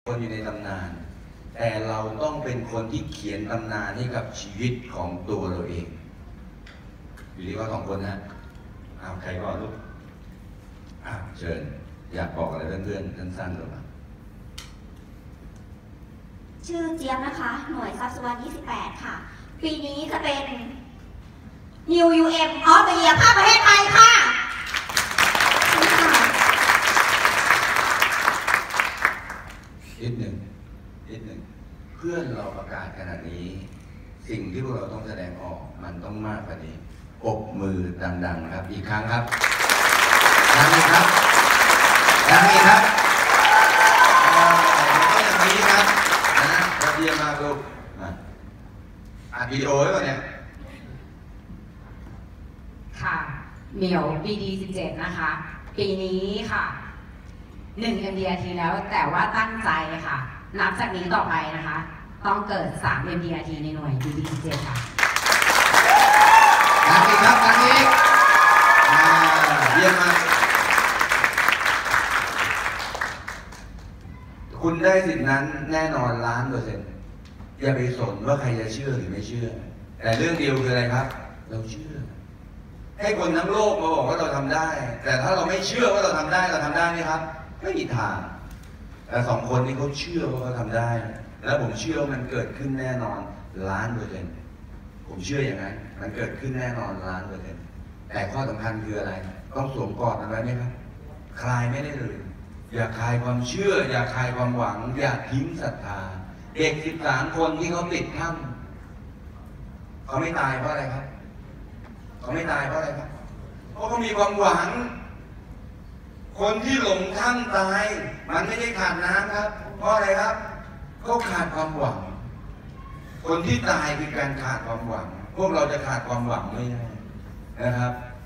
คนอยู่ในตำนานแต่เราต้องเป็นคนที่เขียนตำนานให้กับชีวิตของตัวเราเองอยู่ที่ว่า2 คนนะใครก่อนลูกเชิญอยากบอกอะไรเพื่อนๆสั้นๆหรือเปล่าชื่อเจี๊ยบนะคะหน่วยทรัพย์สุวรรณ28ค่ะปีนี้จะเป็น New UM of the Year ภาคประเทศไทยค่ะนิดหนึ่งเพื่อนเราประกาศขนาดนี้สิ่งที่พวกเราต้องแสดงออกมันต้องมากกว่านี้ปรบมือดังๆครับอีกครั้งครับดังอีกครับก็อย่างนี้ครับนะเรียนมาลูกอัดวิดีโอไว้ก่อนเนี่ยค่ะเหมียว BD17 นะคะปีนี้ค่ะ1 MDRT แล้วแต่ว่าตั้งใจค่ะนับจากนี้ต่อไปนะคะต้องเกิด3 MDRT ในหน่วย BD17 ค่ะดังอีกครับดังอีกเยี่ยมมากคุณได้สิ่งนั้นแน่นอน1,000,000%อย่าไปสนว่าใครจะเชื่อหรือไม่เชื่อแต่เรื่องเดียวคืออะไรครับเราเชื่อให้คนทั้งโลกมาบอกว่าเราทำได้แต่ถ้าเราไม่เชื่อว่าเราทำได้ไหมครับไม่มีทางแต่2 คนนี้เขาเชื่อว่าเขาทำได้แล้วผมเชื่อว่ามันเกิดขึ้นแน่นอน1,000,000%ผมเชื่ออย่างนั้นมันเกิดขึ้นแน่นอน1,000,000%แต่ข้อสำคัญคืออะไรต้องสวมกอดมันไว้ไหมครับคลายไม่ได้เลยอย่าคลายความเชื่ออย่าคลายความหวังอย่าทิ้งศรัทธาเด็ก13 คนที่เขาติดถ้ำเขาไม่ตายเพราะอะไรครับเขาไม่ตายเพราะอะไรครับเพราะเขามีความหวังคนที่หลงถ้ำตายมันไม่ได้ขาดน้ำครับเพราะอะไรครับเขาขาดความหวังคนที่ตายคือการขาดความหวังพวกเราจะขาดความหวังไม่ได้นะครับ